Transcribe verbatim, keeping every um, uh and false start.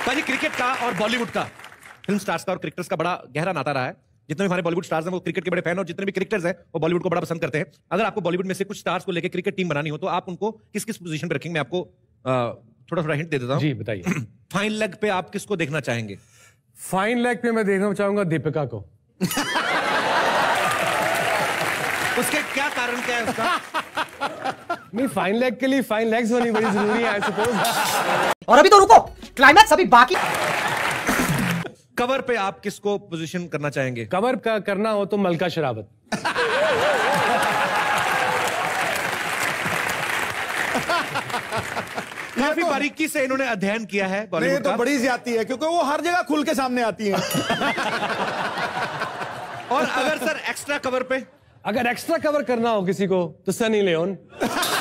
भाजी क्रिकेट का और बॉलीवुड का, फिल्म स्टार्स का और क्रिकेटर्स का बड़ा गहरा नाता रहा है। जितने भी हमारे बॉलीवुड स्टार्स हैं वो क्रिकेट के बड़े फैन, और जितने भी क्रिकेटर्स हैं वो बॉलीवुड को बड़ा पसंद करते हैं। अगर आपको बॉलीवुड में से कुछ स्टार्स को लेकर क्रिकेट टीम बनानी हो तो आप उनको किस किस पोजीशन पे रखेंगे? मैं आपको थोड़ा थोड़ा हिंट दे देता हूं। जी बताइए। फाइन लेग पे आप किसको देखना चाहेंगे? फाइन लेग पे मैं देखना चाहूंगा दीपिका को। उसके क्या कारण क्या है उसका? नहीं, फाइन लेग के लिए फाइन लेग्स होनी बड़ी जरूरी है आई सपोज। और अभी तो रुको, क्लाइमैक्स अभी बाकी। कवर पे आप किसको पोजीशन करना चाहेंगे? कवर का करना हो तो मलका शरावत। काफी बारीकी से इन्होंने अध्ययन किया है नहीं, बॉलीवुड ये तो का। बड़ी ज्यादती है क्योंकि वो हर जगह खुल के सामने आती हैं। और अगर सर एक्स्ट्रा कवर पे, अगर एक्स्ट्रा कवर करना हो किसी को तो सनी लियोन।